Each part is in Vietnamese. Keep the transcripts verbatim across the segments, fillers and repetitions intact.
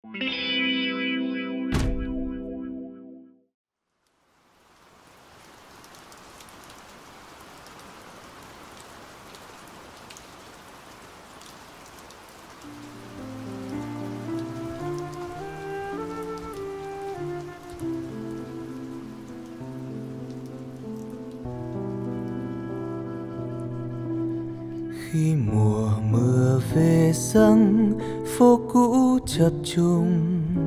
Khi mùa mưa về giăng phố cũ chập trùng,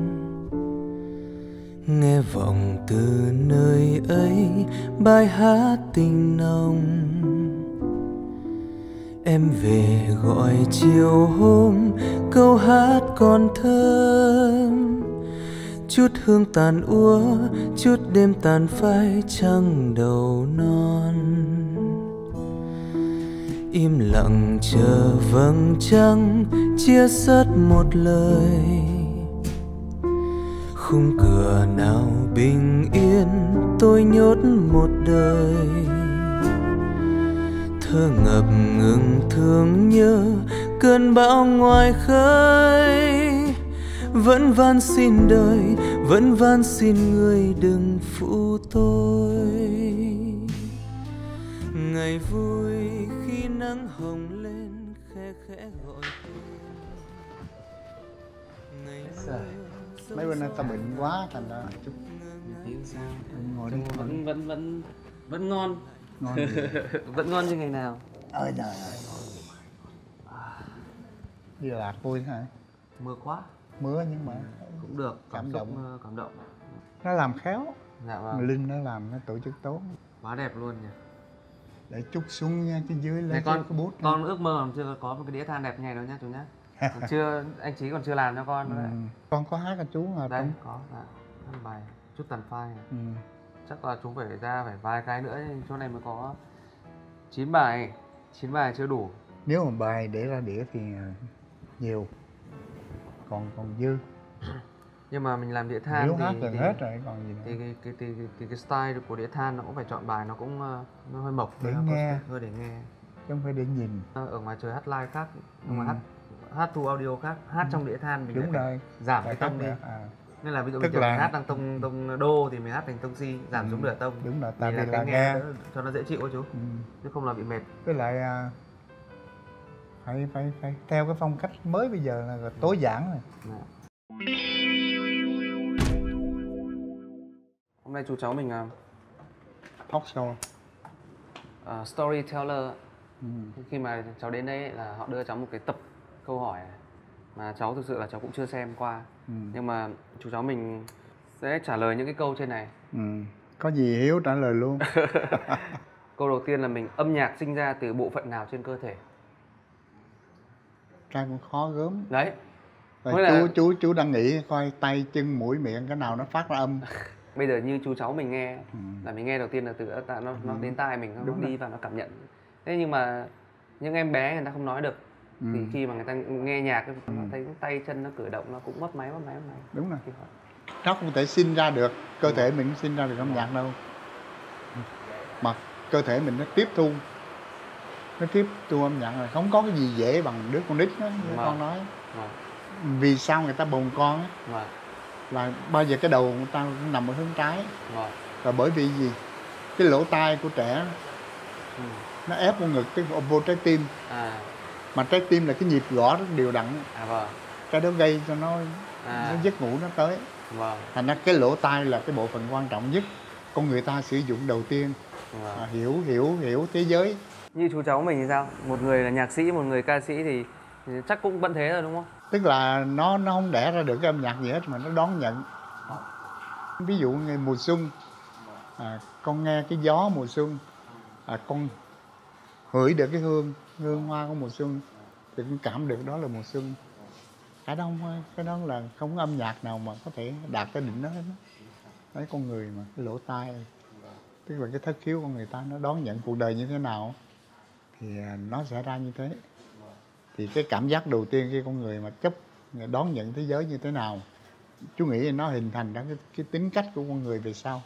nghe vọng từ nơi ấy bài hát tình nồng. Em về gọi chiều hôm câu hát còn thơm, chút hương tàn úa, chút đêm tàn phai trăng đầu non. Im lặng chờ vầng trăng chia sớt một lời, khung cửa nào bình yên tôi nhốt một đời. Thơ ngập ngừng thương nhớ cơn bão ngoài khơi, vẫn van xin đời, vẫn van xin người đừng phụ tôi. Ngày vui khi nắng hồng lên khe khẽ gọi tên. Ngày mấy bữa nay tao bệnh quá thành ra chút tiếng sao ngồi đi vẫn vẫn vẫn vẫn ngon ngon vẫn ngon như ngày nào. ơi trời ơi, đi lạc vui hả? Mưa quá Mưa nhưng mà cũng được, cảm, cảm xúc, động. cảm động. Nó làm khéo, Dạ mà vâng, Linh nó làm nó tổ chức tốt, quá đẹp luôn nhỉ. để chút xuống nha chứ dưới lấy Này cái con bút con ước mơ còn chưa có một cái đĩa than đẹp như này đâu nhá chú nhá. Còn chưa, anh Chí còn chưa làm cho con nữa ừ. đấy. Con có hát cho chú à? Đây Trong... có dạ, hát bài chút tàn phai này. ừ. Chắc là chúng phải ra phải vài cái nữa, chỗ này mới có chín bài, chín bài chưa đủ. Nếu mà bài để ra đĩa thì nhiều, còn còn dư. Nhưng mà mình làm đĩa than Nếu thì, hát gần thì, hết rồi còn gì nữa. thì cái cái, cái, cái, cái, cái style của đĩa than nó cũng phải chọn bài nó cũng uh, nó hơi mộc Để thôi, nghe. thôi để nghe. Chứ không phải để nhìn. Ở ngoài trời hát live khác, ở Ừ. ngoài hát hát thu audio khác, hát trong đĩa than mình Đúng lại rồi, phải giảm phải cái tông khác đi. nữa. À. Nên là ví dụ Tức bình thường là- mình hát đang tông tông đô thì mình hát thành tông si, giảm Ừ. xuống nửa tông. Đúng rồi, tại Vì vì là là cái nghe. nghe đỡ, cho nó dễ chịu ấy chú, Ừ. chứ không là bị mệt. Với lại à, phải phải phải theo cái phong cách mới bây giờ là tối giản này. Dạ. Hôm nay chú cháu mình uh, Talk show. uh, storyteller. Ừ. Khi mà cháu đến đây ấy, là họ đưa cháu một cái tập câu hỏi mà cháu thực sự là cháu cũng chưa xem qua. Ừ. Nhưng mà chú cháu mình sẽ trả lời những cái câu trên này. Ừ. Có gì Hiếu trả lời luôn. Câu đầu tiên là mình âm nhạc sinh ra từ bộ phận nào trên cơ thể? Cái cũng khó gớm. Đấy. Rồi Mới chú là- chú chú đang nghĩ coi tay chân mũi miệng cái nào nó phát ra âm. Bây giờ như chú cháu mình nghe Ừ. là mình nghe đầu tiên là từ nó nó Ừ. đến tai mình, nó Đúng đi rồi. vào nó cảm nhận. Thế nhưng mà những em bé người ta không nói được. Ừ. Thì khi mà người ta nghe nhạc nó Ừ. thấy tay chân nó cử động nó cũng mấp máy mấp máy mấp máy. Đúng rồi. Thì họ- Nó không thể sinh ra được, cơ thể mình sinh ra được âm nhạc đâu. Mà cơ thể mình nó tiếp thu, nó tiếp thu âm nhạc rồi, không có cái gì dễ bằng đứa con nít đó, như Vâng. con nói. Vâng. Vì sao người ta bồng con á, Vâng. là bao giờ cái đầu người ta cũng nằm ở hướng trái, Vâng. là bởi vì gì? Cái lỗ tai của trẻ Ừ. nó ép vô ngực cái vô trái tim, À. mà trái tim là cái nhịp gõ rất đều đặn, À vâng. cái đó gây cho nó, À. nó giấc ngủ nó tới. Vâng. Thành ra cái lỗ tai là cái bộ phận quan trọng nhất con người ta sử dụng đầu tiên. Vâng. À, hiểu hiểu hiểu thế giới. Như chú cháu mình thì sao? Một người là nhạc sĩ, một người ca sĩ thì, thì chắc cũng vẫn thế rồi đúng không? Tức là nó nó không đẻ ra được cái âm nhạc gì hết mà nó đón nhận. Ví dụ như mùa xuân, à, con nghe cái gió mùa xuân, à, con hửi được cái hương hương hoa của mùa xuân thì con cảm được đó là mùa xuân. Cái đó không, cái đó là không có âm nhạc nào mà có thể đạt tới đỉnh đó hết á. Đấy, con người mà cái lỗ tai, tức là cái thất khiếu của người ta nó đón nhận cuộc đời như thế nào thì nó sẽ ra như thế. Thì cái cảm giác đầu tiên khi con người mà chấp đón nhận thế giới như thế nào, chú nghĩ nó hình thành ra cái, cái tính cách của con người về sau.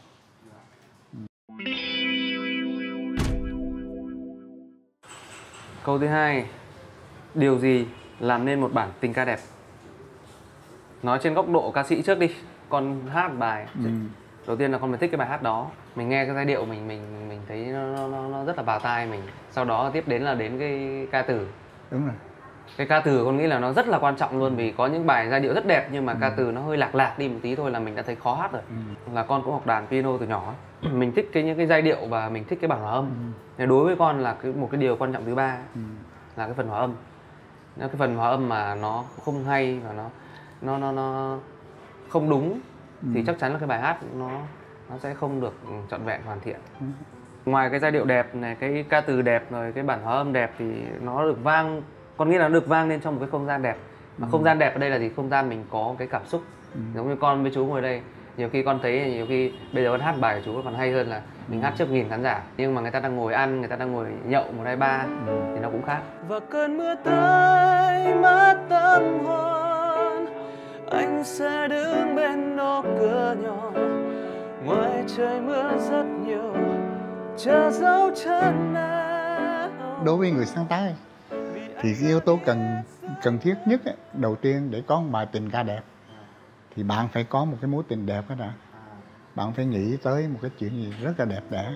Câu thứ hai, điều gì làm nên một bản tình ca đẹp? Nói trên góc độ ca sĩ trước đi, con hát bài. Ừ. Đầu tiên là con phải thích cái bài hát đó, mình nghe cái giai điệu mình mình mình thấy nó nó, nó rất là vào tai mình. Sau đó tiếp đến là đến cái ca từ. Đúng rồi. Cái ca từ con nghĩ là nó rất là quan trọng luôn, vì có những bài giai điệu rất đẹp nhưng mà ừ. ca từ nó hơi lạc lạc đi một tí thôi là mình đã thấy khó hát rồi. Ừ. Là con cũng học đàn piano từ nhỏ, mình thích cái những cái giai điệu và mình thích cái bản hòa âm. Ừ. Đối với con là cái một cái điều quan trọng thứ ba ừ. là cái phần hòa âm. Nếu cái phần hòa âm mà nó không hay và nó nó nó nó không đúng ừ. thì chắc chắn là cái bài hát nó nó sẽ không được trọn vẹn hoàn thiện. Ừ. Ngoài cái giai điệu đẹp này, cái ca từ đẹp rồi cái bản hòa âm đẹp thì nó được vang, con nghĩ là nó được vang lên trong một cái không gian đẹp. Mà ừ. không gian đẹp ở đây là gì? Không gian mình có cái cảm xúc. Ừ. Giống như con với chú ngồi đây, nhiều khi con thấy nhiều khi bây giờ con hát bài của chú còn hay hơn là mình hát trước nghìn khán giả, nhưng mà người ta đang ngồi ăn, người ta đang ngồi nhậu một hai ba ừ. thì nó cũng khác. Và cơn mưa tới mất tâm hồn, anh sẽ đứng bên ô cửa nhỏ, ngoài trời mưa rất nhiều, chờ dấu chân em. Đối với người sáng tác thì cái yếu tố cần cần thiết nhất ấy, đầu tiên để có một bài tình ca đẹp thì bạn phải có một cái mối tình đẹp đó đã. Bạn phải nghĩ tới một cái chuyện gì rất là đẹp đẽ.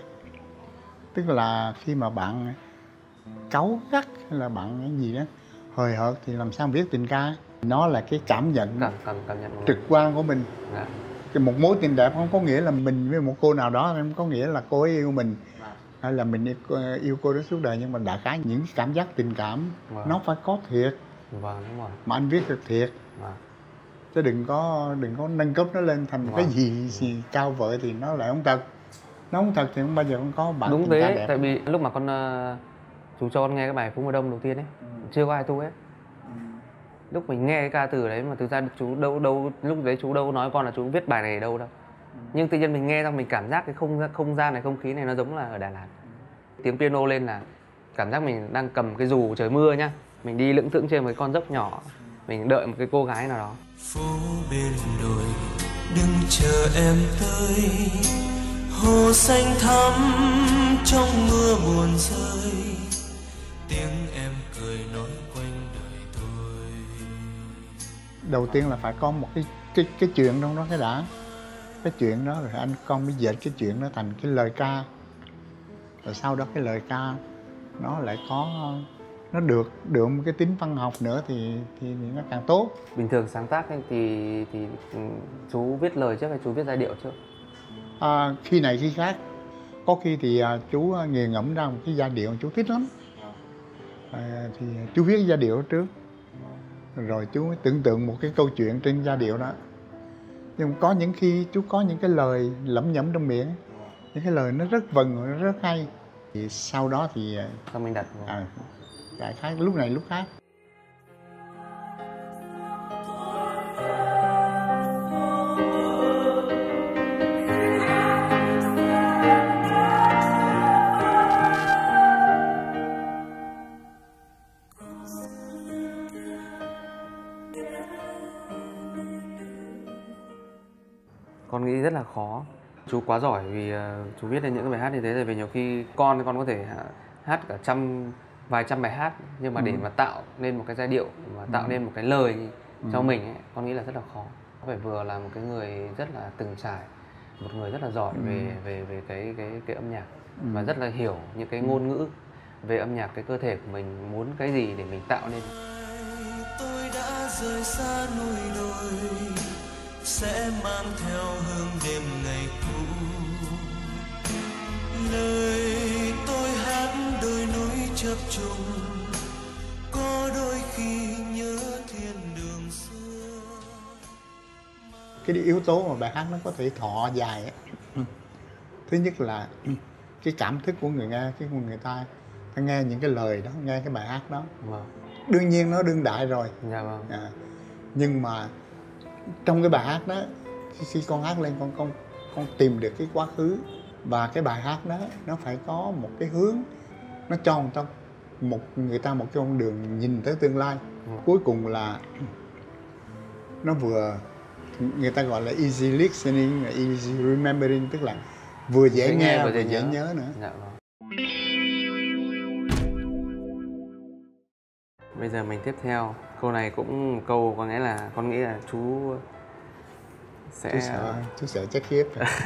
Tức là khi mà bạn cáu gắt hay là bạn cái gì đó hời hợt thì làm sao viết tình ca. Nó là cái cảm nhận, cảm, cảm, cảm nhận trực quan của mình. Dạ. Cái một mối tình đẹp không có nghĩa là mình với một cô nào đó, không có nghĩa là cô ấy yêu mình à. hay là mình yêu cô đó suốt đời, nhưng mà đại khái những cảm giác tình cảm vâng. nó phải có thiệt. Vâng, đúng rồi. Mà anh viết được thiệt. Vâng. Chứ đừng có đừng có nâng cấp nó lên thành vâng. cái gì gì cao vời thì nó lại không thật. Nó không thật thì không bao giờ không có bản đúng tình ca thế, đẹp. Tại vì lúc mà con uh, chú cho con nghe cái bài Phố Mùa Đông đầu tiên ấy, ừ. chưa có ai tu hết. Ừ. Lúc mình nghe cái ca từ đấy mà thực ra chú đâu đâu lúc đấy chú đâu nói con là chú viết bài này ở đâu đâu. Ừ. Nhưng tự nhiên mình nghe xong mình cảm giác cái không không gian này, không khí này nó giống là ở Đà Lạt. Ừ. Tiếng piano lên là cảm giác mình đang cầm cái dù trời mưa nhá, mình đi lững thững trên một cái con dốc nhỏ, mình đợi một cái cô gái nào đó. Phố bên đồi đừng chờ em tới, hồ xanh thắm trong mưa buồn rơi, tiếng em cười nói quanh đời tôi. Đầu tiên là phải có một cái cái cái chuyện trong đó cái đã, cái chuyện đó rồi anh con mới dệt cái chuyện đó thành cái lời ca, rồi sau đó cái lời ca nó lại có nó được được một cái tính văn học nữa thì thì nó càng tốt. Bình thường sáng tác thì thì chú viết lời trước hay chú viết giai điệu trước? À, khi này khi khác. Có khi thì à, chú nghiền ngẫm ra một cái giai điệu chú thích lắm, à, thì chú viết giai điệu trước, rồi chú tưởng tượng một cái câu chuyện trên giai điệu đó. Nhưng có những khi chú có những cái lời lẩm nhẩm trong miệng, những cái lời nó rất vần, nó rất hay. Thì sau đó thì sao mình đặt à, đại khái lúc này lúc khác. Con nghĩ rất là khó. Chú quá giỏi vì uh, chú viết lên những cái bài hát như thế, tại vì nhiều khi con con có thể hát cả trăm vài trăm bài hát, nhưng mà ừ. để mà tạo nên một cái giai điệu mà tạo ừ. nên một cái lời ừ. cho mình ấy, con nghĩ là rất là khó. Phải vừa là một cái người rất là từng trải, một người rất là giỏi ừ. về về về cái cái cái âm nhạc ừ. và rất là hiểu những cái ngôn ngữ về âm nhạc, cái cơ thể của mình muốn cái gì để mình tạo nên. Tôi đã rời xa núi đồi, sẽ mang theo hương đêm ngày cũ. Lời tôi hát đôi núi chập trùng, có đôi khi nhớ thiên đường xưa. Cái yếu tố mà bài hát nó có thể thọ dài ấy. Thứ nhất là cái cảm thức của người nghe, cái của người ta, ta nghe những cái lời đó, nghe cái bài hát đó. Vâng. Đương nhiên nó đương đại rồi. Dạ vâng. À, nhưng mà trong cái bài hát đó, khi con hát lên con con con tìm được cái quá khứ, và cái bài hát đó nó phải có một cái hướng, nó cho người ta một người ta một cái con đường nhìn tới tương lai. Ừ. Cuối cùng là nó vừa, người ta gọi là easy listening, easy remembering, tức là vừa dễ, dễ nghe, nghe vừa dễ, dễ nhớ. nhớ nữa. Dạ vâng. Bây giờ mình tiếp theo. Câu này cũng một câu có nghĩa là con nghĩ là chú sẽ... Chú sợ, chú sợ chết khiếp.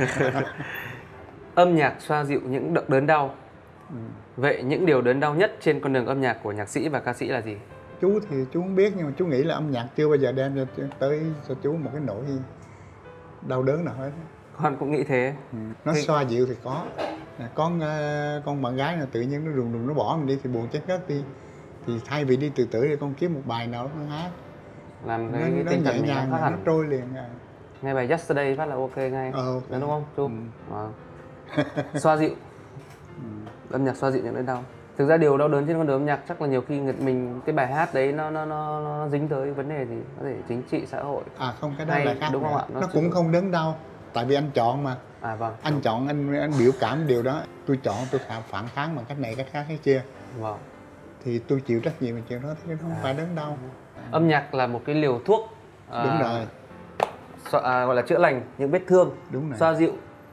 Âm nhạc xoa dịu những đợt đớn đau. Ừ. Vậy những điều đớn đau nhất trên con đường âm nhạc của nhạc sĩ và ca sĩ là gì? Chú thì chú không biết, nhưng mà chú nghĩ là âm nhạc chưa bao giờ đem cho, tới cho chú một cái nỗi đau đớn nào hết. Con cũng nghĩ thế. Ừ. Nó thì... xoa dịu thì có. Con con bạn gái nào tự nhiên nó đùng đùng nó bỏ mình đi thì buồn chết ngất đi. Thì thay vì đi từ từ thì con kiếm một bài nào nó hát. Làm cái, nó, cái nó tinh thần nhẹ nhàng, nó, nó trôi liền. À. Nghe bài Yesterday phát là ok ngay. Ờ, okay. Đúng không chú? Ừ. À. Xoa dịu. Ừ. Âm nhạc xoa dịu những nỗi đau. Thực ra điều đau đớn trên con đường âm nhạc chắc là nhiều khi mình cái bài hát đấy nó nó nó, nó dính tới vấn đề gì, có thể chính trị xã hội. À không, cái đó hay, là khác. đúng không ạ? Nó, nó cũng không đớn đau, tại vì anh chọn mà. À vâng. Anh chọn, anh anh biểu cảm điều đó. Tôi chọn, tôi phản kháng bằng cách này cách khác hay kia. Vâng. Thì tôi chịu trách nhiệm về chuyện đó, thì nó không à. phải đớn đau. Âm nhạc là một cái liều thuốc. À, đúng rồi. So, à, gọi là chữa lành những vết thương. Đúng rồi. Xoa dịu.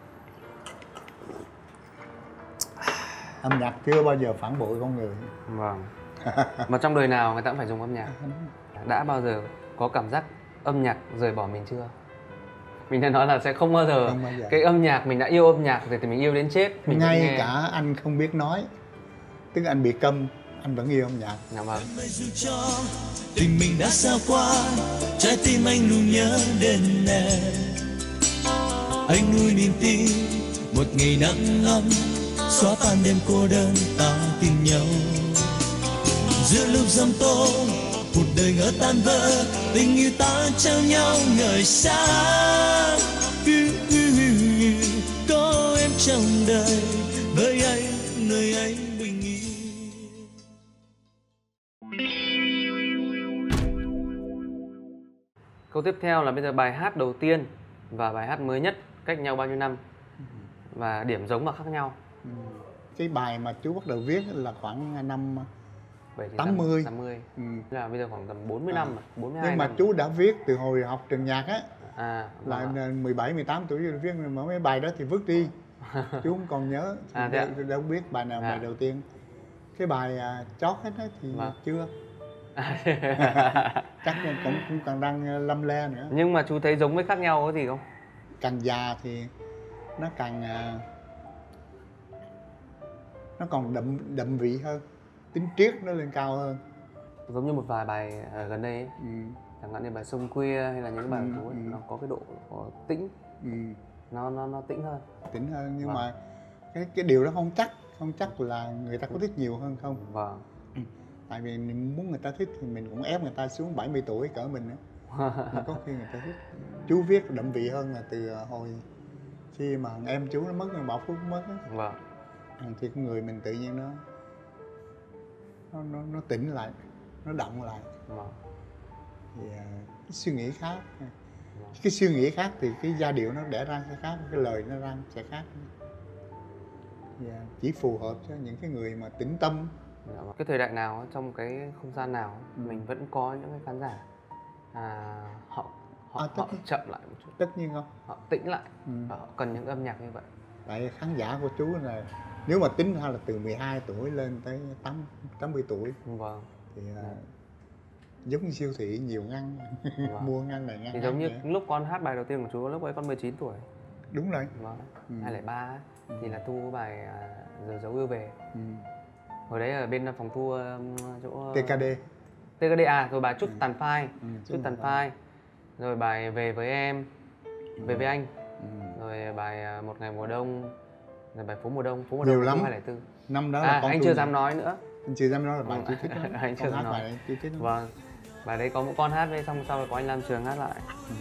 Âm nhạc chưa bao giờ phản bội con người. Vâng. Mà trong đời nào người ta cũng phải dùng âm nhạc. Đã bao giờ có cảm giác âm nhạc rời bỏ mình chưa? Mình đã nói là sẽ không bao giờ, không bao giờ. Cái âm nhạc, mình đã yêu âm nhạc rồi thì mình yêu đến chết. Mình ngay nghe... cả anh không biết nói, tức anh bị câm, anh vẫn yêu âm nhạc. Dạ vâng. Tình mình đã xa qua, trái tim anh luôn nhớ đến em. Anh nuôi niềm tin, một ngày nắng ấm xóa tan đêm cô đơn ta tìm nhau. Giữa lúc giông tố, một đời ngỡ tan vỡ, tình yêu ta trao nhau ngời sáng. Có em trong đời, với anh nơi anh bình yên. Câu tiếp theo là bây giờ bài hát đầu tiên và bài hát mới nhất cách nhau bao nhiêu năm và điểm giống và khác nhau. Cái bài mà chú bắt đầu viết là khoảng năm tám mươi. tám mươi. Ừ. Là bây giờ khoảng tầm bốn mươi à. năm, bốn mươi hai nhưng mà năm. Chú đã viết từ hồi học trường nhạc á. À, là mười bảy, mười tám tuổi viết, mà mấy bài đó thì vứt đi. Chú không còn nhớ. À, đâu, đâu biết bài nào. À. Bài đầu tiên. Cái bài uh, chót hết đó thì vâng. chưa. Chắc cũng cũng còn đang lâm le nữa. Nhưng mà chú thấy giống với khác nhau có gì không? Càng già thì nó càng uh, nó còn đậm đậm vị hơn, tính triết nó lên cao hơn. Giống như một vài bài ở gần đây ấy. Ừ. Chẳng hạn như bài Sông Khuya hay là những cái bài của chú ấy, ừ. nó có cái độ có tĩnh, ừ. nó nó nó tĩnh hơn, tĩnh hơn nhưng vâng. mà cái cái điều đó không chắc, không chắc là người ta có thích nhiều hơn không. Vâng. Ừ. Tại vì muốn người ta thích thì mình cũng ép người ta xuống bảy mươi tuổi cỡ mình nữa. Mà có khi người ta thích. Chú viết đậm vị hơn là từ hồi khi mà em chú nó mất, Bảo Phúc mất á. Vâng. Thì con người mình tự nhiên nó nó nó, nó tỉnh lại, nó động lại. Vâng. Thì uh, cái suy nghĩ khác, vâng. cái suy nghĩ khác thì cái giai điệu nó đẻ ra sẽ khác, cái lời nó ra sẽ khác. Thì, uh, chỉ phù hợp cho những cái người mà tĩnh tâm. Cái thời đại nào, trong cái không gian nào, ừ. mình vẫn có những cái khán giả à, họ họ, à, họ chậm lại một chút. Tất nhiên không? Họ tĩnh lại, ừ. và họ cần những âm nhạc như vậy. Tại khán giả của chú là nếu mà tính ra là từ mười hai tuổi lên tới tám mươi tuổi. Vâng. Thì uh, giống như siêu thị nhiều ngăn, vâng. mua ngăn này ngăn. Thì giống như vậy. Lúc con hát bài đầu tiên của chú lúc ấy con mười chín tuổi. Đúng rồi. Vâng. Ừ. hai không không ba ừ. thì là thu bài uh, Giờ Dấu Yêu Về. Ừ. Hồi đấy ở bên phòng thu uh, chỗ tê ca đê. tê ca đê à, rồi bài Chút ừ. Tàn Phai, ừ, Chút Tàn Phai. Rồi bài Về Với Em, ừ. Về Với Anh. Ừ. Rồi bài uh, Một Ngày Mùa Đông. Rồi bài Phố Mùa Đông, Phố Mùa Đông lắm. hai không không bốn. Năm đó à, là con anh chưa dám nói nữa. Anh chưa dám nói là bài chú thích lắm. Anh chưa dám nói. Bài thích lắm. Vâng. Bài đấy có một con hát với, xong sau rồi có anh Lam Trường hát lại. Ừ.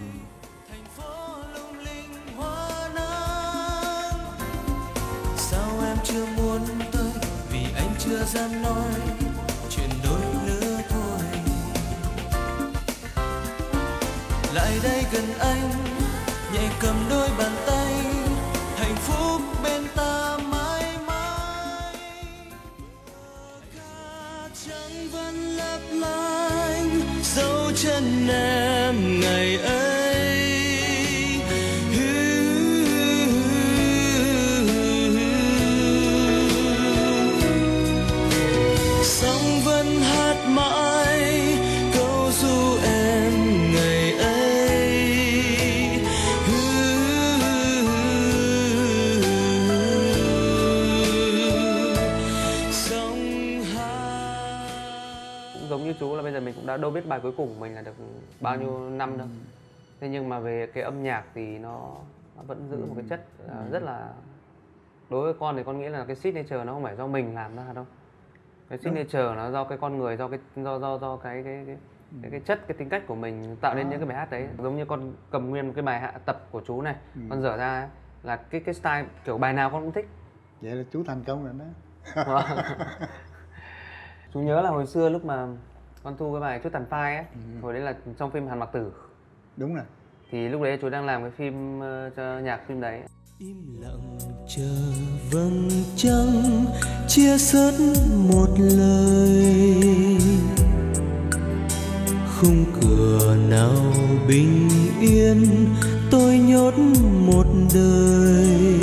Sao em chưa muốn tới, vì anh chưa dám nói chuyện đôi nữa thôi. Lại đây gần anh, nhẹ cầm đôi bàn tay, hạnh phúc bên ta mãi mãi. Cả trăng vẫn lấp lánh dấu chân em ngày ấy. Sóng vẫn hát mãi đã đâu biết bài cuối cùng của mình là được bao nhiêu năm đâu. Thế nhưng mà về cái âm nhạc thì nó, nó vẫn giữ một cái chất uh, rất là, đối với con thì con nghĩ là cái signature nó không phải do mình làm ra đâu. Cái signature nó do cái con người, do cái do do do cái cái cái cái, cái chất, cái tính cách của mình tạo nên những cái bài hát đấy. Giống như con cầm nguyên một cái bài hạ tập của chú này, ừ. con dở ra ấy, là cái cái style kiểu bài nào con cũng thích. Vậy là chú thành công rồi đó. Chú nhớ là hồi xưa lúc mà con thu cái bài Chút Tàn Phai ấy, ừ. hồi đấy là trong phim Hàn Mặc Tử. Đúng rồi. Thì lúc đấy chú đang làm cái phim uh, cho nhạc phim đấy. Im lặng chờ vầng trăng chia sớt một lời, khung cửa nào bình yên tôi nhốt một đời,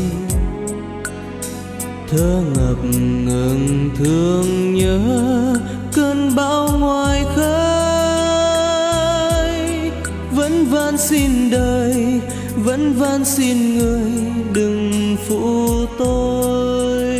thơ ngập ngừng thương nhớ cơn bão ngoài khơi, vẫn van xin đời, vẫn van xin người đừng phụ tôi.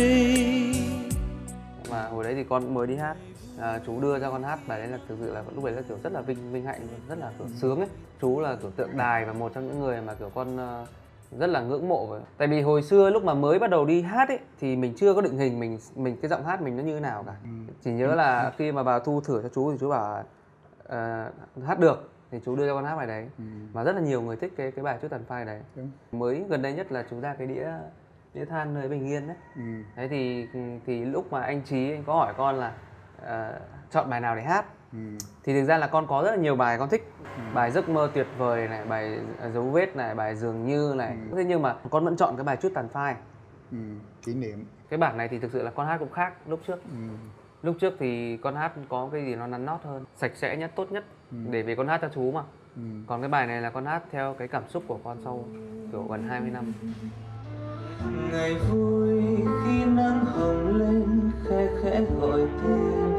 Mà hồi đấy thì con mới đi hát, à, chú đưa cho con hát bài đấy là thực sự là lúc đấy là kiểu rất là vinh vinh hạnh, rất là kiểu sướng ấy. Chú là kiểu tượng đài và một trong những người mà kiểu con uh, rất là ngưỡng mộ với. Tại vì hồi xưa lúc mà mới bắt đầu đi hát ấy thì mình chưa có định hình mình mình cái giọng hát mình nó như thế nào cả. Chỉ nhớ là khi mà bà thu thử cho chú thì chú bảo uh, hát được thì chú đưa cho con hát bài đấy. Ừ. Mà rất là nhiều người thích cái cái bài Chút Tàn Phai đấy. Đúng. Mới gần đây nhất là chú ra cái đĩa đĩa than nơi bình yên đấy. Ừ. Đấy thì thì lúc mà anh Trí anh có hỏi con là uh, chọn bài nào để hát. Ừ. Thì thực ra là con có rất là nhiều bài con thích. Ừ. Bài Giấc Mơ Tuyệt Vời này, bài Dấu Vết này, bài Dường Như này. Ừ. Thế nhưng mà con vẫn chọn cái bài Chút Tàn Phai. Ừ. Kỷ niệm. Cái bản này thì thực sự là con hát cũng khác lúc trước. Ừ. Lúc trước thì con hát có cái gì nó nắn nót hơn, sạch sẽ nhất, tốt nhất. Ừ. Để về con hát cho chú mà. Ừ. Còn cái bài này là con hát theo cái cảm xúc của con sau kiểu gần hai mươi năm. Ngày vui khi nắng hồng lên khẽ khẽ gọi tên,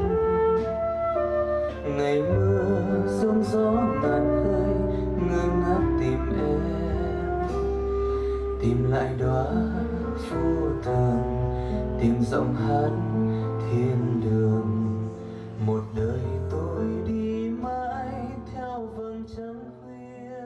ngày mưa sương gió tàn khơi ngơ ngác tìm em, tìm lại đóa vô tàn, tìm giọng hát thiên đường. Một đời tôi đi mãi theo vầng trăng khuya.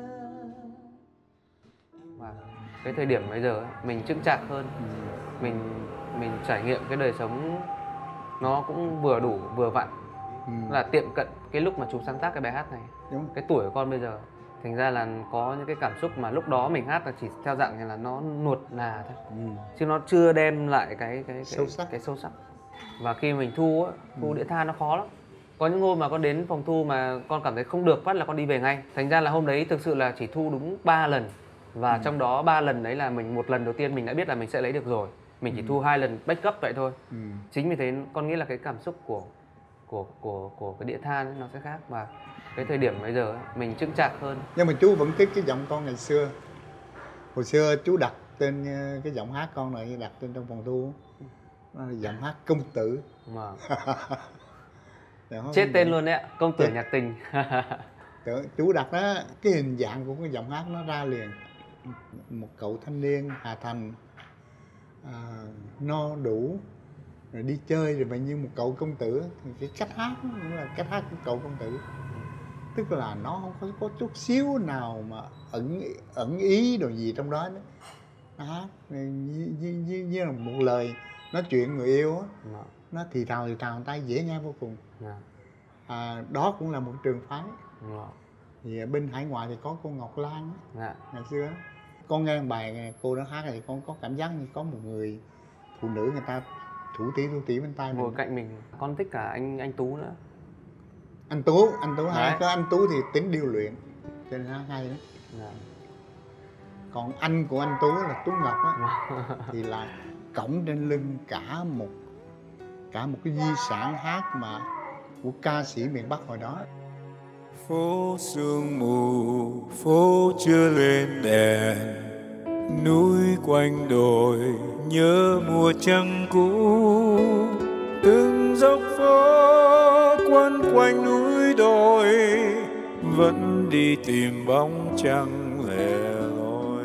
Và cái thời điểm bây giờ ấy, mình chững chạc hơn, ừ. mình mình trải nghiệm cái đời sống nó cũng vừa đủ vừa vặn, ừ. là tiệm cận cái lúc mà chú sáng tác cái bài hát này. Đúng. Cái tuổi của con bây giờ thành ra là có những cái cảm xúc mà lúc đó mình hát là chỉ theo dạng như là nó nuột nà thôi, ừ. chứ nó chưa đem lại cái cái cái sâu sắc. Cái sâu sắc. Và khi mình thu á, thu ừ. đĩa than nó khó lắm. Có những hôm mà con đến phòng thu mà con cảm thấy không được phát là con đi về ngay. Thành ra là hôm đấy thực sự là chỉ thu đúng ba lần. Và ừ. trong đó ba lần đấy là mình một lần đầu tiên mình đã biết là mình sẽ lấy được rồi. Mình chỉ ừ. thu hai lần backup vậy thôi. Ừ. Chính vì thế con nghĩ là cái cảm xúc của của của của cái đĩa than ấy, nó sẽ khác. Và cái thời điểm bây giờ ấy, mình chững chạc hơn. Nhưng mà chú vẫn thích cái giọng con ngày xưa. Hồi xưa chú đặt tên cái giọng hát con này, đặt tên trong phòng thu giọng hát công tử. Mà. Chết tên luôn đấy ạ, công tử nhạc tình. Chú đặt đó, cái hình dạng của cái giọng hát nó ra liền. Một cậu thanh niên Hà Thành, à, no đủ rồi đi chơi rồi mà như một cậu công tử, thì cái cách hát cũng là cách hát của cậu công tử, tức là nó không có, có chút xíu nào mà ẩn ẩn ý đồ gì trong đó nữa. Nó hát như, như, như, như là một lời nói chuyện người yêu á, nó thì thào thì thào tay dễ nghe vô cùng. À, đó cũng là một trường phái. Thì bên hải ngoại thì có cô Ngọc Lan á, ngày xưa á. Con nghe bài cô đó hát thì con có cảm giác như có một người phụ nữ người ta thủ tỉ thủ tỉ bên tai ngồi cạnh mình. Con thích cả anh anh Tú nữa. Anh Tú, anh Tú hay có anh Tú thì tính điêu luyện cho nên hát hay đó. Dạ. Còn anh của anh Tú là Tú Ngọc á thì là cõng trên lưng cả một cả một cái di sản hát mà của ca sĩ miền Bắc hồi đó. Phố sương mù, phố chưa lên đèn, núi quanh đồi nhớ mùa trăng cũ. Từng dốc phố quấn quanh núi đồi vẫn đi tìm bóng trăng lẻ loi.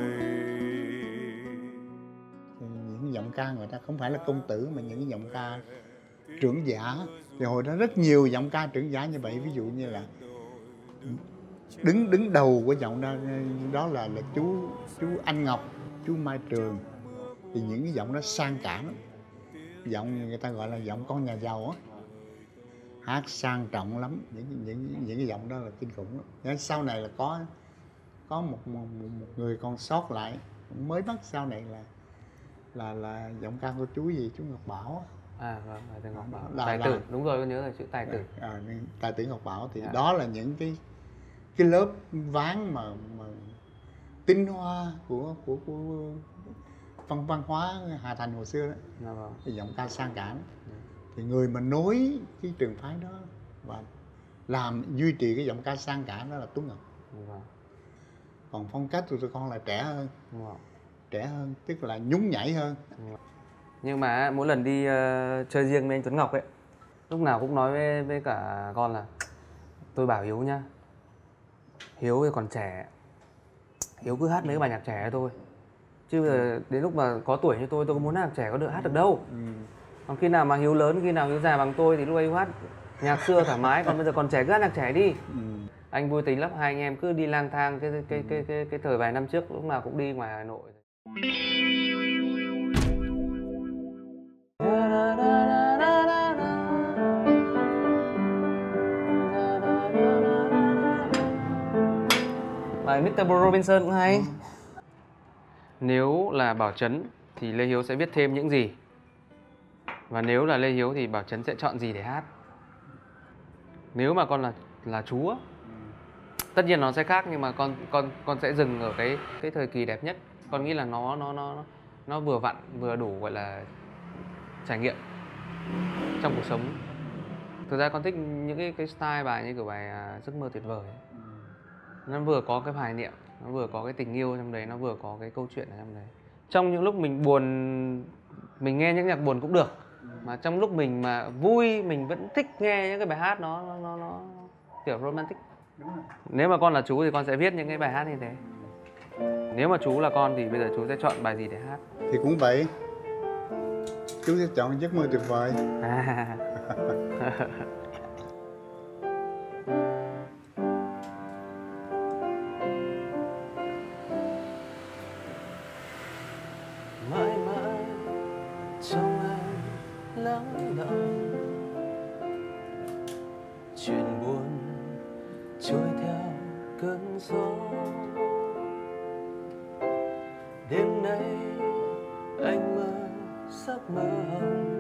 Những giọng ca người ta không phải là công tử mà những giọng ca trưởng giả. Thì hồi đó rất nhiều giọng ca trưởng giả như vậy, ví dụ như là đứng đứng đầu của giọng đó đó là là chú chú Anh Ngọc, chú Mai Trường. Thì những cái giọng đó sang cả lắm. Giọng người ta gọi là giọng con nhà giàu á, hát sang trọng lắm. Những những những cái giọng đó là kinh khủng lắm. Sau này là có có một, một một người còn sót lại mới mất sau này là là là giọng ca của chú gì, chú Ngọc Bảo. À vâng, tài tử Ngọc Bảo. Là, Tài là, tử, đúng rồi, tôi nhớ là chữ tài tử. À, tài tử Ngọc Bảo thì Dạ. đó là những cái cái lớp ván mà, mà tinh hoa của của của văn văn hóa Hà Thành hồi xưa đó. Dạ vâng. Cái giọng ca sang cả. Thì người mà nối cái trường phái đó và làm duy trì cái giọng ca sang cả đó là Tuấn Ngọc. Vâng. Còn phong cách của tụi con là trẻ hơn, Vâng. trẻ hơn tức là nhún nhảy hơn. Nhưng mà mỗi lần đi uh, chơi riêng với anh Tuấn Ngọc ấy, lúc nào cũng nói với, với cả con là tôi bảo Hiếu nhá, Hiếu thì còn trẻ, Hiếu cứ hát mấy cái bài nhạc trẻ thôi, chứ bây giờ đến lúc mà có tuổi như tôi tôi có muốn hát nhạc trẻ có được hát được đâu. Ừ. Còn khi nào mà Hiếu lớn, khi nào Hiếu già bằng tôi thì lúc ấy Hiếu hát nhạc xưa thoải mái, còn bây giờ còn trẻ cứ hát nhạc trẻ đi. Ừ. Anh vui tính lắm, hai anh em cứ đi lang thang cái cái cái cái cái, cái thời vài năm trước lúc nào cũng đi ngoài Hà Nội. Bài mít tơ Robinson cũng hay. Nếu là Bảo Trấn thì Lê Hiếu sẽ viết thêm những gì? Và nếu là Lê Hiếu thì Bảo Trấn sẽ chọn gì để hát? Nếu mà con là là chú á, tất nhiên nó sẽ khác, nhưng mà con con con sẽ dừng ở cái cái thời kỳ đẹp nhất. Con nghĩ là nó nó nó nó vừa vặn, vừa đủ gọi là trải nghiệm trong cuộc sống. Thực ra con thích những cái cái style bài như kiểu bài à, Giấc mơ tuyệt vời ấy. Nó vừa có cái hoài niệm, nó vừa có cái tình yêu trong đấy, nó vừa có cái câu chuyện ở trong đấy. Trong những lúc mình buồn, mình nghe những nhạc buồn cũng được. Mà trong lúc mình mà vui, mình vẫn thích nghe những cái bài hát nó nó nó, nó kiểu romantic. Nếu mà con là chú thì con sẽ viết những cái bài hát như thế. Nếu mà chú là con thì bây giờ chú sẽ chọn bài gì để hát? Thì cũng vậy, chú sẽ chọn Giấc mơ tuyệt vời. À. Mãi mãi trong anh lắng động, chuyện buồn trôi theo cơn gió. Đêm nay anh mơ giấc mơ hồng,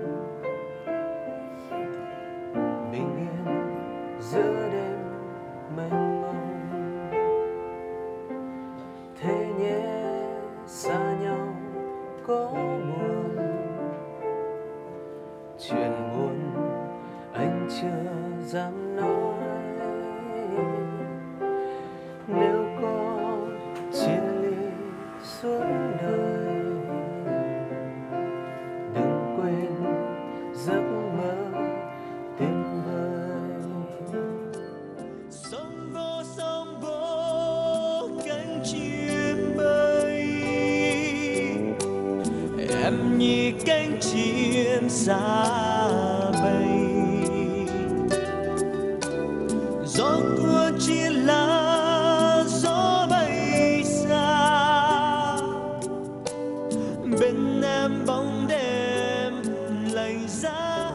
bình yên giữa đêm mênh mông. Thế nhé xa nhau có buồn, chuyện buồn anh chưa dám nói. Nếu có chia ly suốt đời, đừng quên giấc mơ tuyệt vời. Sông vô sông vô cánh chim bay, em như cánh chim xa bay. Gió của chia lá, gió bay xa, bên em bóng đêm lạnh giá.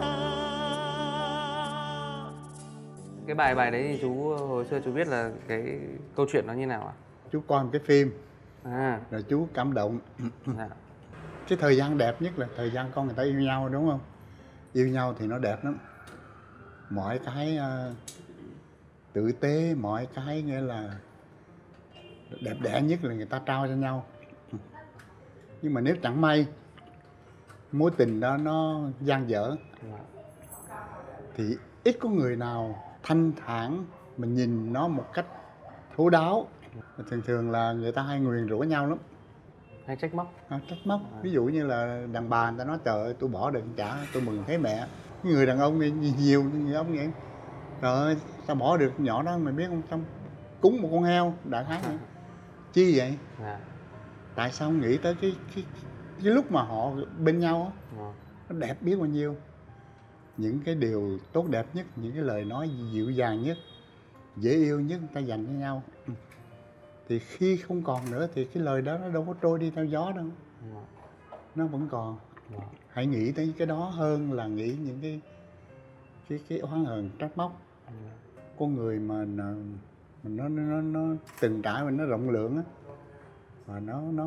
Cái bài bài đấy thì chú hồi xưa chú biết là cái câu chuyện nó như nào ạ? Chú coi một cái phim À, rồi chú cảm động. dạ. Cái thời gian đẹp nhất là thời gian con người ta yêu nhau, đúng không? Yêu nhau thì nó đẹp lắm. Mọi cái uh, tử tế, mọi cái nghĩa là đẹp đẽ nhất là người ta trao cho nhau. Nhưng mà nếu chẳng may mối tình đó nó dang dở thì ít có người nào thanh thản mà nhìn nó một cách thấu đáo. Thường thường là người ta hay nguyền rủa nhau lắm, Hay trách móc. à, trách móc. Ví dụ như là đàn bà người ta nói trời ơi tôi bỏ được chả, tôi mừng thấy mẹ. Cái người đàn ông thì nhiều người ông vậy, trời ơi sao bỏ được nhỏ đó mày biết không, xong cúng một con heo đại khái nữa. Chi vậy? Dạ. Tại sao không nghĩ tới cái cái cái lúc mà họ bên nhau á, Dạ. nó đẹp biết bao nhiêu. những cái điều tốt đẹp nhất, những cái lời nói dịu dàng nhất, dễ yêu nhất người ta dành cho nhau. Thì khi không còn nữa thì cái lời đó nó đâu có trôi đi theo gió đâu, nó vẫn còn. Hãy nghĩ tới cái đó hơn là nghĩ những cái cái cái oán hờn trách móc. Con người mà nó nó nó, nó từng trải và nó rộng lượng á, và nó nó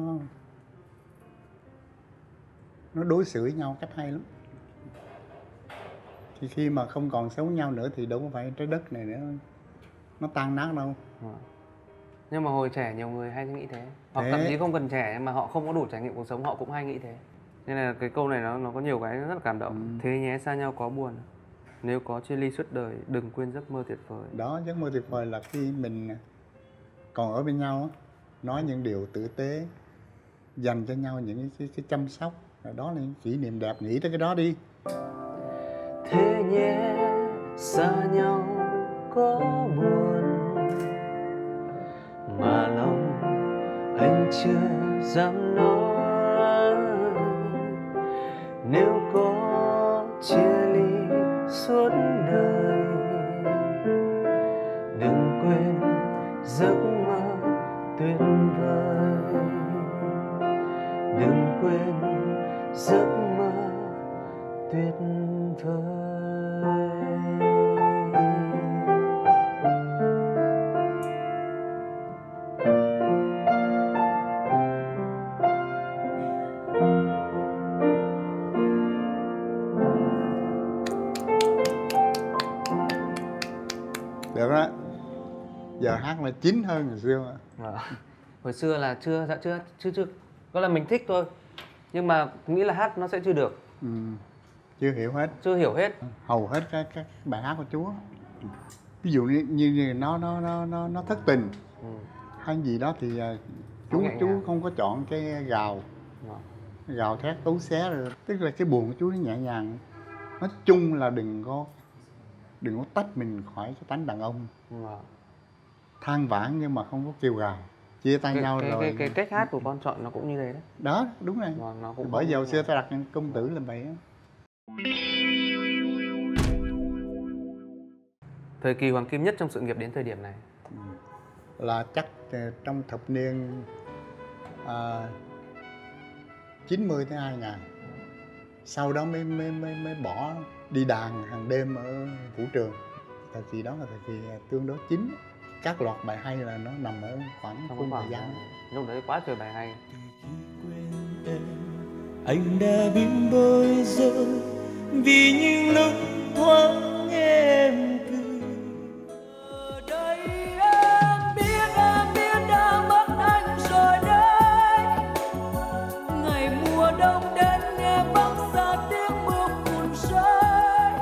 nó đối xử với nhau cách hay lắm. Thì khi mà không còn sống nhau nữa thì đâu có phải trái đất này nữa nó tan nát đâu. Nhưng mà hồi trẻ nhiều người hay nghĩ thế, hoặc thậm chí không cần trẻ mà họ không có đủ trải nghiệm cuộc sống họ cũng hay nghĩ thế. Nên là cái câu này nó nó có nhiều cái rất là cảm động. Ừ. Thế nhé xa nhau có buồn, nếu có chia ly suốt đời đừng quên giấc mơ tuyệt vời. Đó, giấc mơ tuyệt vời là khi mình còn ở bên nhau á, nói những điều tử tế, dành cho nhau những cái, cái chăm sóc, đó là những kỷ niệm đẹp. Nghĩ tới cái đó đi. Thế nhé xa nhau có buồn, mà lòng anh chưa dám nói. Nếu có chia ly suốt đời đừng quên giấc mơ tuyệt vời, đừng quên giấc mơ tuyệt vời. Được đó. Giờ hát là chín hơn hồi xưa. À, hồi xưa là chưa dạ chưa chưa chưa có là mình thích thôi, nhưng mà nghĩ là hát nó sẽ chưa được. Ừ. Chưa hiểu hết. Chưa hiểu hết. Hầu hết các các bài hát của Chúa. Ví dụ như, như nó nó nó nó nó thất tình. Ừ. hay gì đó thì uh, chú chú nhàng. Không có chọn cái gào à. Gào thét tấu xé rồi, tức là cái buồn của chú nó nhẹ nhàng. Nói chung là đừng có đừng có tách mình khỏi cái tánh đàn ông. À. Than vãn nhưng mà không có kêu gào, chia tay cái, nhau cái, rồi. Cái, cái cách hát của con chọn nó cũng như thế đấy. Đó, đúng rồi. Nó cũng bởi giờ hồi xưa ta đặt công tử làm vậy á. Thời kỳ hoàng kim nhất trong sự nghiệp đến thời điểm này là chắc trong thập niên à, chín mươi tới hai nghìn. Sau đó mới mới mới mới bỏ đi đàn hàng đêm ở vũ trường. Thời kỳ đó là thời kỳ tương đối chín. Các loạt bài hay là nó nằm ở khoảng khung thời gian. Lúc đấy quá trời bài hay. Anh đã biết bối rối vì những lúc thoáng em cười. Ở đây em biết em biết đã mất anh rồi đấy. Ngày mùa đông đến nghe vắng xa tiếng mưa phùn rơi.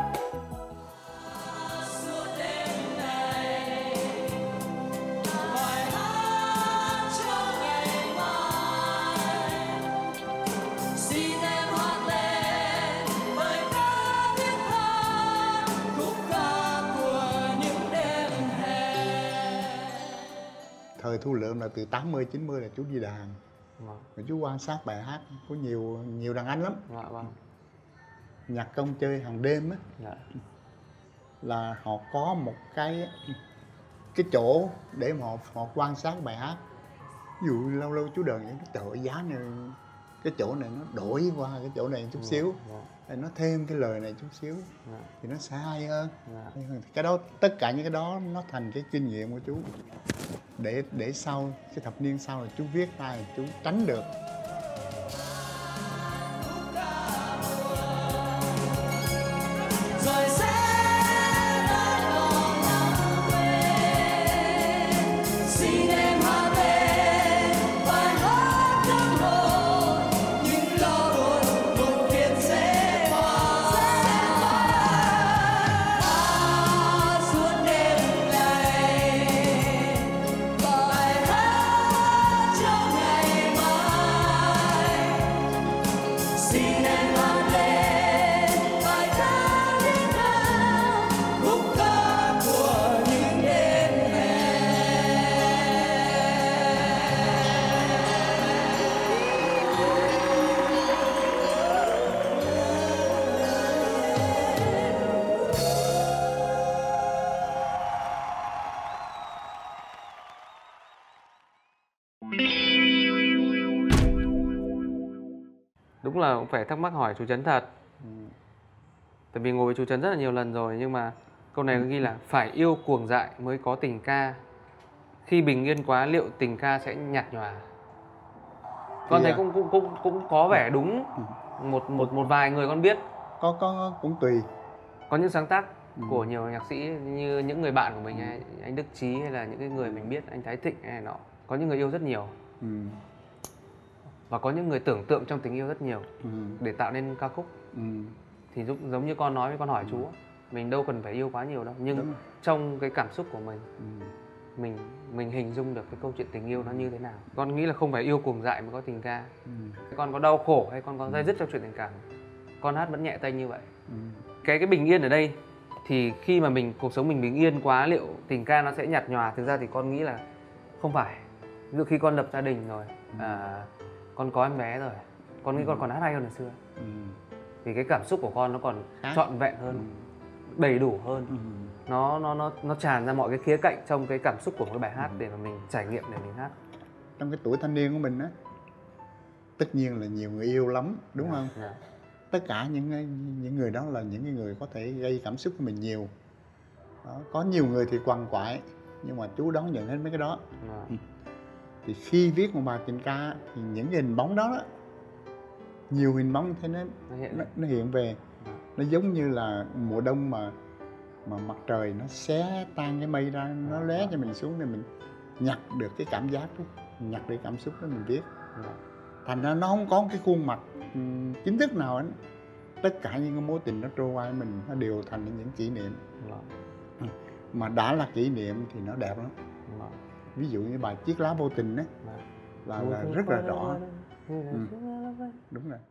Suốt đêm này bài hát cho ngày mai. Xin em hát lên bài ca tiếng hát, khúc ca của những đêm hè. Thời Thu Lượm là từ tám mươi chín mươi là chú đi đàn. Vâng. Rồi chú quan sát bài hát có nhiều nhiều đàn anh lắm. Dạ, vâng. Nhạc công chơi hàng đêm á. Dạ. Là họ có một cái cái chỗ để mà họ, họ quan sát bài hát. Ví dụ lâu lâu chú đờn những cái trời giá này, cái chỗ này nó đổi qua cái chỗ này chút xíu, dạ. Nó thêm cái lời này chút xíu, dạ. Thì nó sẽ hay hơn. Dạ. Cái đó, tất cả những cái đó nó thành cái kinh nghiệm của chú. Để để sau cái thập niên sau là chú viết ra thì chú tránh được. Rồi sẽ lại còn nắng về. Xin em hát lên bài hát tâm hồn, những lo buồn buồn phiền sẽ qua. Hát suốt đêm này bài hát cho ngày mai. Đúng là cũng phải thắc mắc hỏi chú Trấn thật. Ừ. Tại vì ngồi với chú Trấn rất là nhiều lần rồi, nhưng mà câu này có ghi là phải yêu cuồng dại mới có tình ca. Khi bình yên quá liệu tình ca sẽ nhạt nhòa. Con Thì, thấy à, cũng cũng cũng cũng có vẻ đúng. Một một một vài người con biết. có có cũng tùy. Có những sáng tác Ừ. của nhiều nhạc sĩ như những người bạn của mình, hay anh Đức Chí, hay là những cái người mình biết, anh Thái Thịnh hay này nọ. Có những người yêu rất nhiều. Ừ. Và có những người tưởng tượng trong tình yêu rất nhiều Ừ. để tạo nên ca khúc. Ừ. Thì giống, giống như con nói với con hỏi chú, mình đâu cần phải yêu quá nhiều đâu, nhưng Đúng rồi. trong cái cảm xúc của mình, Ừ. mình mình hình dung được cái câu chuyện tình yêu nó như thế nào. Con nghĩ là không phải yêu cuồng dại mới có tình ca. Ừ. Con có đau khổ hay con có dây dứt trong chuyện tình cảm, con hát vẫn nhẹ tênh như vậy. Ừ. Cái cái bình yên ở đây thì khi mà mình cuộc sống mình bình yên quá liệu tình ca nó sẽ nhạt nhòa. Thực ra thì con nghĩ là không phải. Ví dụ khi con lập gia đình rồi, à, con có em bé rồi, con nghĩ con còn hát hay hơn hồi xưa. Ừ. Vì cái cảm xúc của con nó còn Khác. trọn vẹn hơn, đầy đủ hơn. Ừ. Nó nó nó nó tràn ra mọi cái khía cạnh trong cái cảm xúc của một cái bài hát để mà mình trải nghiệm, để mình hát. Trong cái tuổi thanh niên của mình á, tất nhiên là nhiều người yêu lắm, đúng không? Dạ. Tất cả những những người đó là những cái người có thể gây cảm xúc của mình nhiều. Đó. Có nhiều người thì quằn quại, nhưng mà chú đón nhận hết mấy cái đó. Dạ. Thì khi viết một bài tình ca thì những cái hình bóng đó, đó nhiều hình bóng thế nó Nó hiện nó, lên. nó hiện về. Nó giống như là mùa đông mà mà mặt trời nó xé tan cái mây ra, nó lóe cho mình xuống, để mình nhặt được cái cảm giác đó, nhặt được cảm xúc đó mình viết. Dạ. Thành ra nó không có cái khuôn mặt um, chính thức nào hết. Tất cả những cái mối tình nó trôi qua mình, nó đều thành những kỷ niệm. Dạ. Mà đã là kỷ niệm thì nó đẹp lắm. Dạ. Ví dụ như bài Chiếc lá vô tình á, Dạ. là, là rất là rõ. Ừ. Đúng rồi.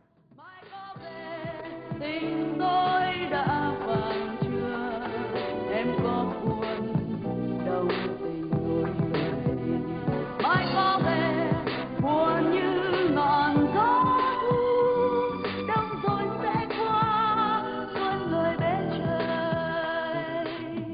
Tình tôi đã vàng chưa, em có buồn đâu tình tôi về. Mai có về buồn như ngọn gió thu, đông rồi sẽ qua xuân người bên trời.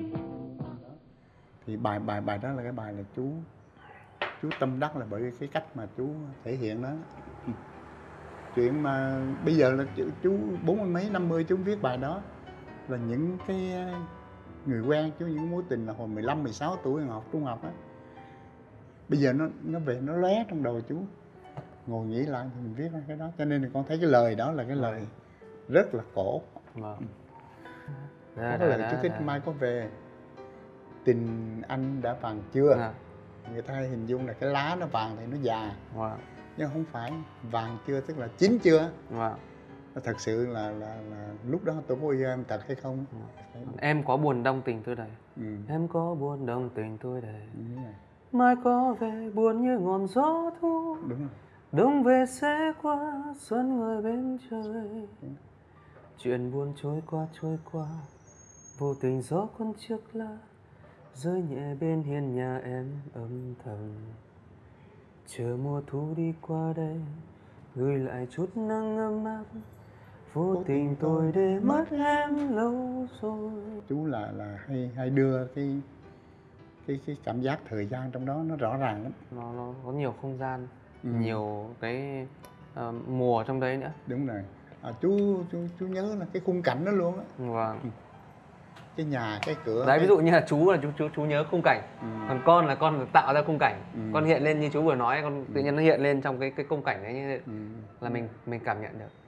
Thì bài bài bài đó là cái bài là chú chú tâm đắc, là bởi vì cái cách mà chú thể hiện đó. Ừ. Chuyện mà bây giờ là chú, chú bốn mươi mấy năm mươi chú viết bài đó là những cái người quen chú, những mối tình là hồi mười lăm mười sáu tuổi học trung học á. Bây giờ nó nó về nó lóe trong đầu chú, ngồi nghĩ lại thì mình viết ra cái đó, cho nên là con thấy cái lời đó là cái lời rất là cổ. Vâng. Có cái lời chú thích mai có về, tình anh đã vàng chưa. Dạ. Người ta hay hình dung là cái lá nó vàng thì nó già, Vâng. nhưng không phải, vàng chưa tức là chín chưa. Vâng. Thật sự là, là, là lúc đó tôi có yêu em thật hay không. Em có buồn đông tình tôi đầy. Ừ. Em có buồn đông tình tôi đầy. Đúng rồi. Mai có về buồn như ngọn gió thu, Đúng rồi. đông về sẽ qua xuân người bên trời. Chuyện buồn trôi qua trôi qua, vô tình gió cuốn chiếc lá rơi nhẹ bên hiên nhà em âm thầm. Chờ mùa thu đi qua đây, gửi lại chút nắng ấm áp. Vô tình tôi để mất em lâu rồi. Chú là là hay hay đưa cái cái cái cảm giác thời gian trong đó nó rõ ràng lắm. Nó, nó có nhiều không gian, Ừ. nhiều cái uh, mùa trong đấy nữa. Đúng rồi. À, chú chú chú nhớ là cái khung cảnh đó luôn á, Vâng. cái nhà, cái cửa. Đấy, cái... ví dụ như là chú là chú chú chú nhớ khung cảnh. Ừ. Còn con là con được tạo ra khung cảnh. Ừ. Con hiện lên như chú vừa nói, con tự nhiên nó hiện lên trong cái cái khung cảnh đấy, như Ừ. là mình mình cảm nhận được.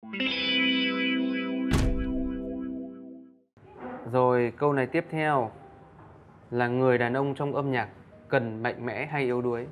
Rồi câu này tiếp theo là người đàn ông trong âm nhạc cần mạnh mẽ hay yếu đuối?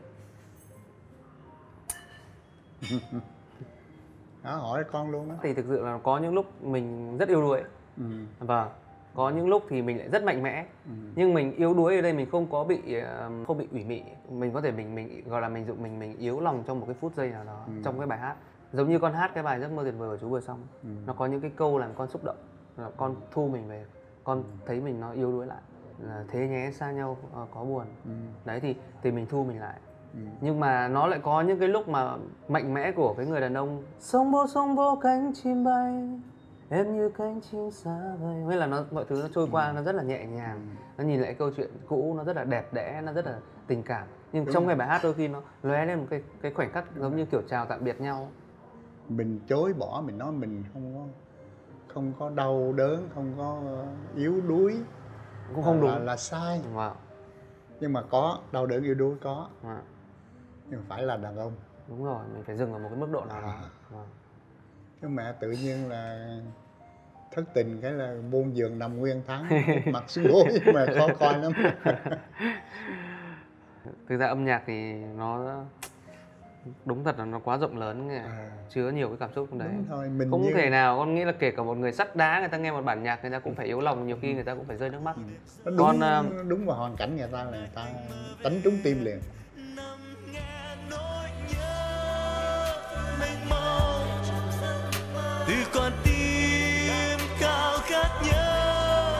Đó, hỏi con luôn đó. Thì thực sự là có những lúc mình rất yếu đuối. Ừ. Vâng. Có những lúc thì mình lại rất mạnh mẽ. Ừ. Nhưng mình yếu đuối ở đây mình không có bị uh, không bị ủy mị. Mình có thể mình mình gọi là mình dụng mình mình yếu lòng trong một cái phút giây nào đó. Ừ. Trong cái bài hát. Giống như con hát cái bài Giấc mơ tuyệt vời của chú vừa xong. Ừ. Nó có những cái câu làm con xúc động. Là con thu mình về. Con ừ. thấy mình nó yếu đuối lại. Là thế nhé xa nhau uh, có buồn. Ừ. Đấy thì thì mình thu mình lại. Ừ. Nhưng mà nó lại có những cái lúc mà mạnh mẽ của cái người đàn ông. Sông vô sông vô cánh chim bay, em như cánh chim xa vời. Nghĩa là nó mọi thứ nó trôi qua, ừ. nó rất là nhẹ nhàng. Ừ. Nó nhìn lại câu chuyện cũ nó rất là đẹp đẽ, nó rất là tình cảm. Nhưng Đúng trong rồi. cái bài hát đôi khi nó lóe lên một cái cái khoảnh khắc giống như kiểu chào tạm biệt nhau. Mình chối bỏ, mình nói mình không có không có đau đớn, không có yếu đuối, Cũng không là, đúng. là sai. Vâng, Nhưng mà có đau đớn yếu đuối có, vâng. nhưng mà phải là đàn ông. Đúng rồi, mình phải dừng ở một cái mức độ nào đó. À. Vâng. Chứ mẹ tự nhiên là thất tình cái là buông giường nằm nguyên tháng mặt xuống gối mà khó coi lắm. Thực ra âm nhạc thì nó đúng thật là nó quá rộng lớn, nghe. À. Chứa nhiều cái cảm xúc trong đấy. Đúng thôi, mình Không như- thể nào, con nghĩ là kể cả một người sắt đá người ta nghe một bản nhạc người ta cũng phải yếu lòng, nhiều khi người ta cũng phải rơi nước mắt. Nó đúng, Con, uh, đúng vào hoàn cảnh người ta là người ta đánh trúng tim liền. nghe nỗi nhớ mênh mông từ con tim khao khát nhớ.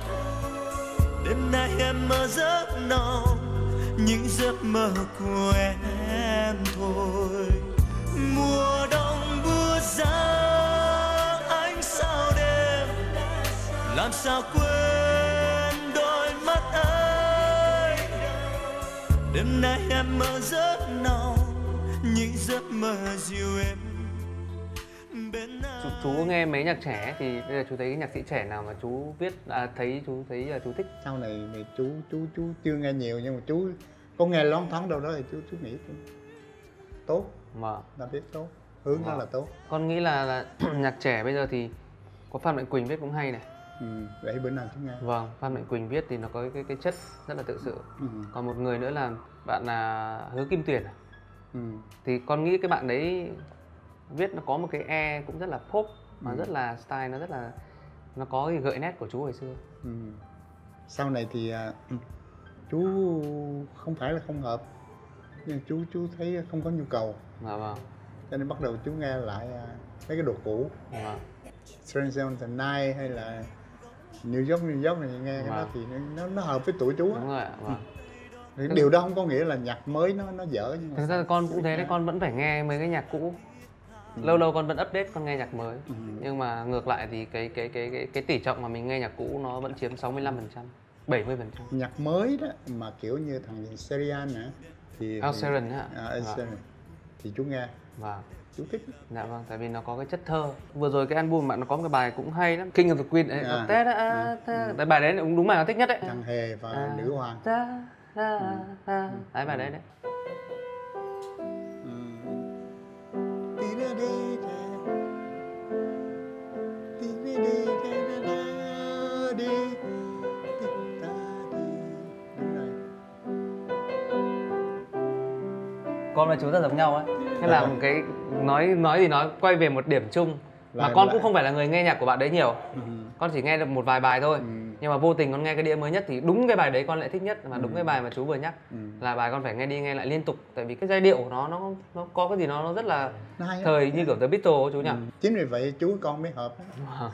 Đêm nay em mơ giấc nồng những giấc mơ của em thôi. Mùa đông buốt giá ánh sao đêm, làm sao quên đôi mắt ấy. Đêm nay em mơ giấc nồng những giấc mơ dịu êm bên chú, chú có nghe mấy nhạc trẻ thì bây giờ chú thấy cái nhạc sĩ trẻ nào mà chú viết à, thấy chú thấy là chú thích? Sau này thì chú chú chú chưa nghe nhiều, nhưng mà chú có nghe loáng thoáng đâu đó thì chú chú nghĩ chú tốt, Mà là biết tốt, hướng đó Wow. là tốt. con nghĩ là, là nhạc trẻ bây giờ thì có Phan Mạnh Quỳnh viết cũng hay này. Ừ, để bữa nào chú nghe. Vâng, Phan Mạnh Quỳnh viết thì nó có cái cái chất rất là tự sự. Ừ. Còn một người nữa là bạn là Hứa Kim Tuyền à? Ừ. Thì con nghĩ cái bạn đấy viết nó có một cái e cũng rất là pop mà Ừ. rất là style, nó rất là nó có cái gợi nét của chú hồi xưa. Ừ. Sau này thì à, chú không phải là không hợp, nhưng chú chú thấy không có nhu cầu, Dạ vâng. cho nên bắt đầu chú nghe lại à, mấy cái đồ cũ, Vâng. Stranger on the Night hay là New York New York này, nghe cái đó Vâng. thì nó nó hợp với tuổi chú á. Đúng rồi ạ. Vâng. Thì điều đó không có nghĩa là nhạc mới nó nó dở, nhưng mà Thực ra con cũng thế đấy, con vẫn phải nghe mấy cái nhạc cũ. Lâu lâu con vẫn update, con nghe nhạc mới. Ừ. Nhưng mà ngược lại thì cái cái cái cái cái tỷ trọng mà mình nghe nhạc cũ nó vẫn chiếm sáu mươi lăm phần trăm, bảy mươi phần trăm. nhạc mới đó mà kiểu như thằng gì Serian nữa thì Ed thì- Sheeran á. à, Ed Vâng. Sheeran. Thì chú nghe Vâng. chú thích. Dạ vâng, tại vì nó có cái chất thơ. Vừa rồi cái album bạn nó có một cái bài cũng hay lắm, King of the Queen ấy. À, Tết á, à, tết. Cái bài đấy cũng đúng bài nó thích nhất đấy. Thằng Hề và À, Nữ Hoàng. da, da, da. Đấy bài đấy đấy. Con và chú rất giống nhau ấy. Thế là một cái nói nói thì nói quay về một điểm chung mà Lại- con lại- cũng không phải là người nghe nhạc của bạn đấy nhiều. Ừ. Con chỉ nghe được một vài bài thôi. Ừ. Nhưng mà vô tình con nghe cái đĩa mới nhất thì đúng cái bài đấy con lại thích nhất, mà đúng cái bài mà chú vừa nhắc Ừ. là bài con phải nghe đi nghe lại liên tục, tại vì cái giai điệu của nó nó nó có cái gì nó nó rất là Nó hay lắm. thời như kiểu The Beatles chú nhỉ. Ừ. Chính vì vậy chú con mới hợp.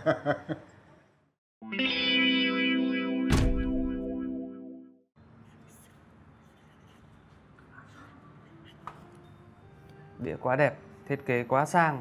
Đĩa quá đẹp, thiết kế quá sang.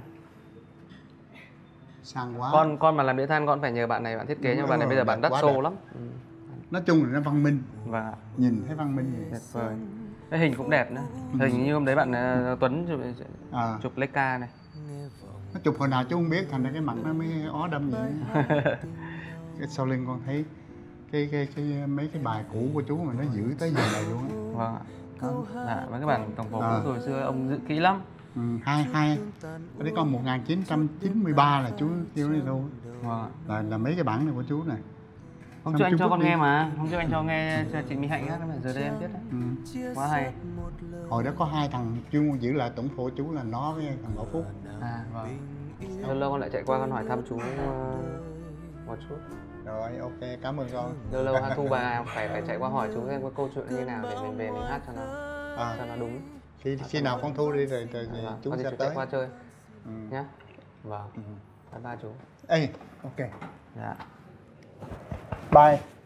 Sang quá. Con con mà làm đĩa than con phải nhờ bạn này bạn thiết kế, Đúng nhưng bạn này rồi, bây giờ đẹp bạn đắt quá xô đẹp. lắm. Ừ. Nói chung là nó văn minh, Và nhìn thấy văn minh. tuyệt vời. Cái hình cũng đẹp nữa. Hình như hôm đấy bạn ờ, Tuấn chụp, À, chụp Leica này. nó chụp hồi nào chú không biết, thành ra cái mặt nó mới ó đâm vậy. Cái sau lưng con thấy cái cái cái mấy cái bài cũ của chú mà nó giữ tới giờ này luôn á. Vâng ạ. Dạ, mấy cái bản tổng phố À. cũ hồi xưa ông giữ kỹ lắm. Ừ, hai hai cái đấy con một nghìn chín trăm chín mươi ba là chú kêu đi đâu Vâng ạ. là là mấy cái bản này của chú này. Hôm Xong trước anh chú cho vứt con đi. nghe mà, hôm trước anh cho nghe cho chị Mỹ Hạnh hát, cái giờ đây em biết đấy. Ừ. Quá hay. Hồi đó có hai thằng chuyên giữ lại tổng phổ chú là nó với thằng Bảo Phúc. À vâng. Lâu lâu con lại chạy qua con hỏi thăm chú ờ, một chút. Rồi ok, cảm ơn con. Lâu lâu hát thu bài phải phải chạy qua hỏi chú xem có câu chuyện như nào để mình về mình hát cho nó À, cho nó đúng. khi khi nào con thu đi rồi, rồi Dạ, vâng. chú Có gì sẽ chú tới. chạy qua chơi Ừ. nhá. Vâng. Ừ. Bye bye chú. Ê, ok. Dạ. Bye.